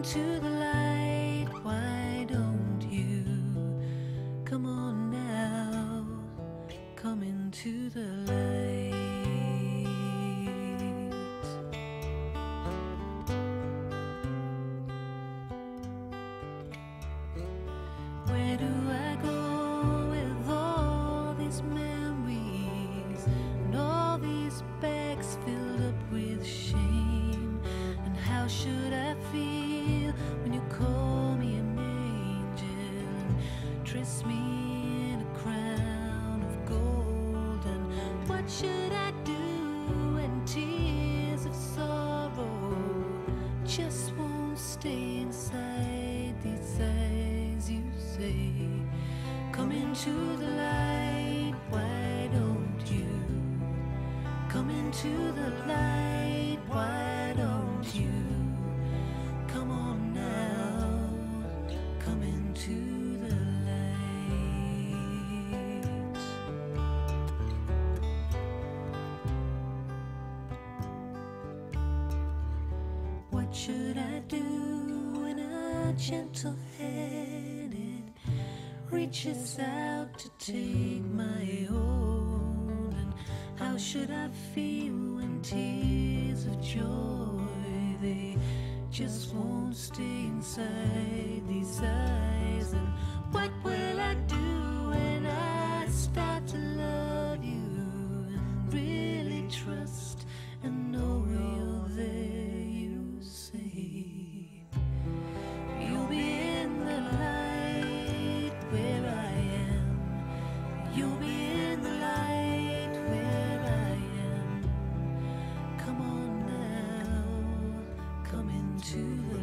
into the light, why don't you? Come on now, come into the light. Where do I go with all these memories and all these bags filled up with shame? And how should I feel when you call me an angel and dress me in a crown of gold? And what should I do when tears of sorrow just won't stay inside these eyes? You say, come into the light, why don't you? Come into the light, why don't you? Come on now, come into the light. What should I do when a gentle-handed reaches out to take my own? And how should I feel when tears of joy, they just won't stay inside these eyes? And what will I do when I start to love you and really trust and know you're there? You say you'll be in the light where I am. You'll be in the light where I am. Come on now, come into the